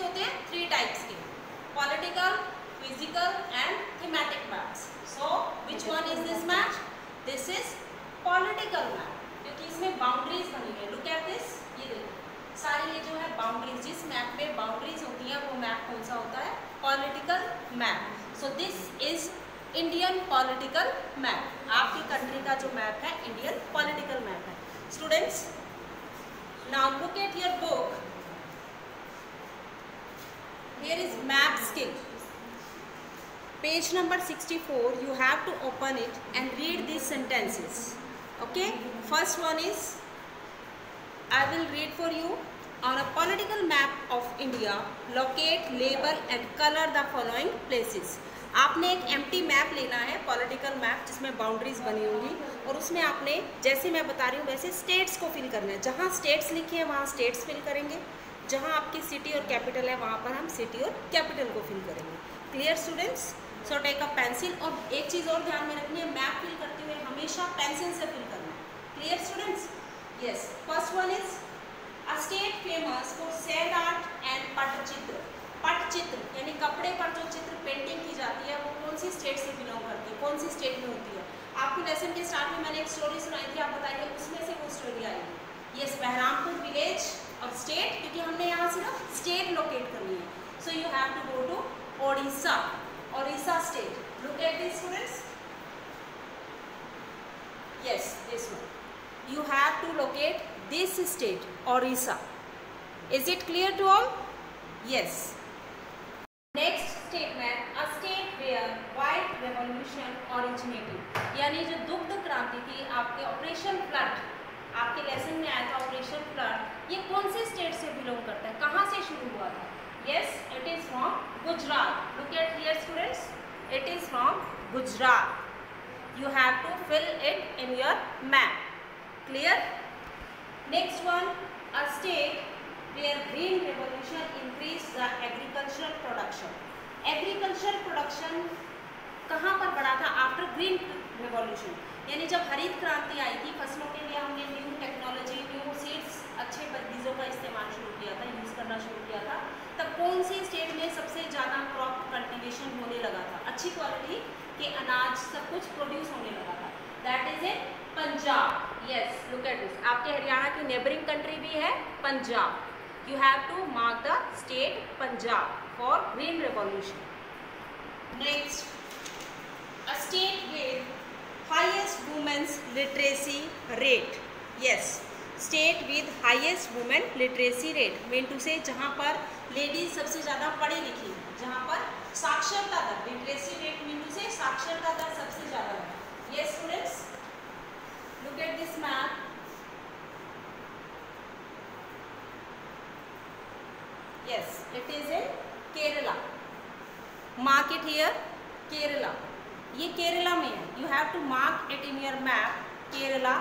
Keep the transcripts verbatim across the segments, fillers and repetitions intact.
होते हैं three types के, political, physical and thematic maps. So which one is this map? This is political map, क्योंकि इसमें boundaries बनी है। लुक एट दिस, ये देखो सारी ये जो है बाउंड्रीज, जिस मैप में बाउंड्रीज होती है वो मैप कौन सा होता है? Political map. So this is Indian political map. आपकी कंट्री का जो मैप है इंडियन पॉलिटिकल मैप है। Students, now look at your book. Here is map skill, page number sixty-four. You have to open it and read these sentences. Okay, first one is, I will read for you. On a political map of India, locate, label and color the following places. आपने एक empty map लेना है, political map, जिसमें boundaries बनी होंगी, और उसमें आपने, जैसे मैं बता रही हूँ वैसे स्टेट्स को फिल करना है। जहाँ स्टेट्स लिखे हैं वहाँ स्टेट्स फिल करेंगे, जहाँ आपकी सिटी और कैपिटल है वहाँ पर हम सिटी और कैपिटल को फिल करेंगे। Clear students? So take a pencil, और एक चीज़ और ध्यान में रखनी है, मैप फिल करते हुए हमेशा पेंसिल से फिल करना है। Clear students? Yes. First one is a state famous for sand art and Patachitra. Patachitra यानी कपड़े पर जो चित्र पेंटिंग की जाती है वो कौन सी स्टेट से बिलोंग करती है, कौन सी स्टेट में होती है? आपको लेसन के स्टार्ट में मैंने एक स्टोरी सुनाई थी, आप बताइए उसमें से वो स्टोरी आएगी। यस, बहरामपुर विलेज और स्टेट, क्योंकि हमने यहाँ सिर्फ स्टेट लोकेट करनी है। So you have to go to Odisha, Orissa state. Look at this, students. Yes, this one. You have to locate this state, Orissa. Is it clear to all? Yes. Next statement, a state where white revolution originated. यानी जो दुग्ध क्रांति थी, आपके operation flood, आपके lesson में आया था ऑपरेशन फ्लड, ये कौन से स्टेट से बिलोंग करता है, कहाँ से शुरू हुआ था? Yes, it is from Gujarat. Look at here, students. It is from Gujarat. You have to fill it in your map. Clear? Next one, a state where green revolution increased the agricultural production. Agricultural production कहाँ पर बढ़ा था? After green revolution. यानी जब हरित क्रांति आई थी, फसलों के लिए हमने न्यू टेक्नोलॉजी, न्यू सीड्स, अच्छे बीजों का इस्तेमाल शुरू किया था, यूज़ करना शुरू किया था, तब कौन सी स्टेट में सबसे ज़्यादा क्रॉप कल्टीवेशन होने लगा था, अच्छी क्वालिटी के अनाज सब कुछ प्रोड्यूस होने लगा था? That is a Punjab. Yes, look at this, आपके हरियाणा की नेबरिंग कंट्री भी है Punjab. You have to mark the state Punjab for green revolution. Next, a state with highest women's literacy rate. Yes, state with highest women literacy rate mean to say जहाँ पर ladies सबसे ज़्यादा पढ़ी लिखी, जहाँ पर साक्षरता दर, literacy rate mean to say साक्षरता दर सबसे ज़्यादा है। Yes students, look at this map. Yes, it is in Kerala. Mark it here, Kerala. ये केरला में है, you have to mark it in your map, Kerala.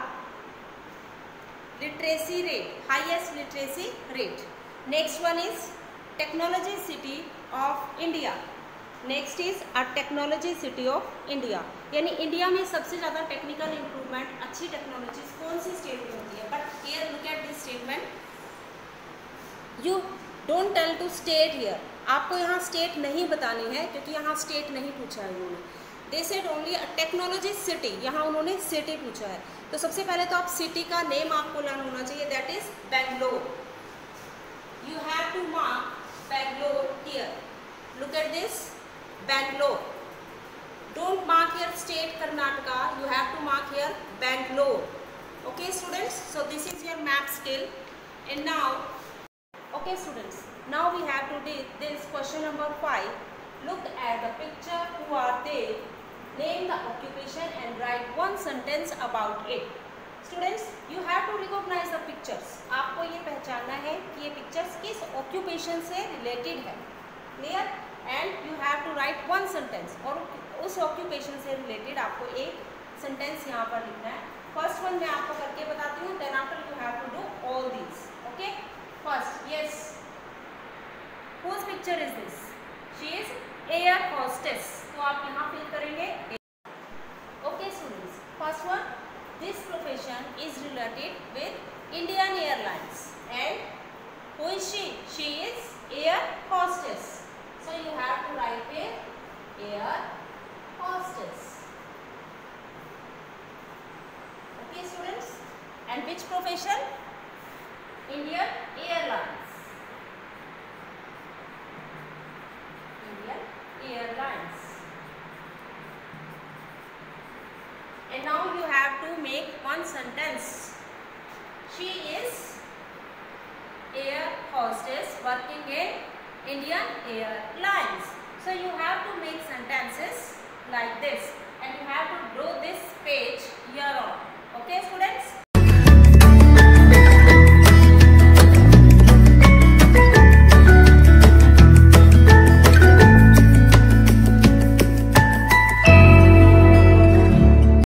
Literacy rate, highest literacy rate. Next one is technology city of India. Next is a technology city of India, यानी India में सबसे ज़्यादा technical improvement, अच्छी technologies कौन सी state में होती है? But here look at this statement, you don't tell to state here. आपको यहाँ स्टेट नहीं बतानी है, क्योंकि यहाँ स्टेट नहीं पूछा है उन्होंने। They said only a technology city, यहाँ उन्होंने सिटी पूछा है। तो सबसे पहले तो आप सिटी का नेम आपको लर्न होना चाहिए, that is Bangalore. You have to mark Bangalore here. Look at this, Bangalore. Don't mark here state Karnataka, you have to mark here Bangalore. Okay students, so this is your map skill. And now, okay students, now we have to do this question number five. Look at the picture. Who are they? Name the occupation and write one sentence about it. Students, you have to recognize the pictures. आपको ये पहचानना है कि ये pictures किस occupation से related है. Clear? And you have to write one sentence. और उस occupation से related आपको एक sentence यहाँ पर लिखना है. First one मैं आपको करके बताती हूँ. Then after you have to do all these. Okay? First, yes. Whose picture is this? She is air hostess. तो आप यहाँ fill करेंगे. Okay students. First one, this profession is related with Indian Airlines. And who is she? She is air hostess. now you have to make one sentence. She is air hostess working in Indian Airlines. So you have to make sentences like this, and you have to draw this page here on. Okay students?